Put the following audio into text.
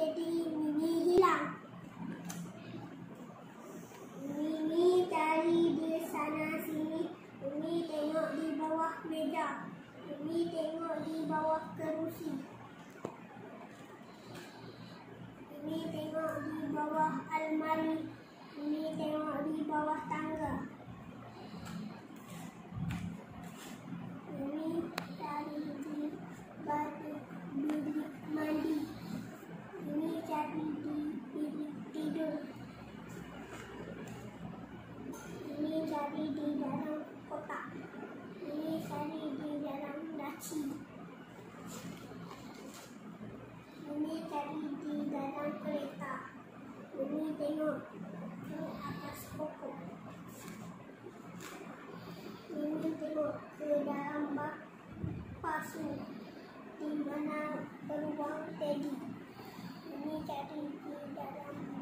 Teddy Mimi hilang. Mimi cari di sana sini. Mimi tengok di bawah meja. Mimi tengok di bawah kerusi. Mimi tengok di bawah almari. Mimi tengok di bawah tangga. Mimi cari di bilik mandi. Mimi cari di bilik tidur. Mimi cari di dalam kotak. Mimi cari di dalam laci. Mimi cari di dalam kereta. Mimi tengok ke atas pokok. Mimi tengok ke dalam bak pasu di mana beruang Teddy. Mimi cari di dalam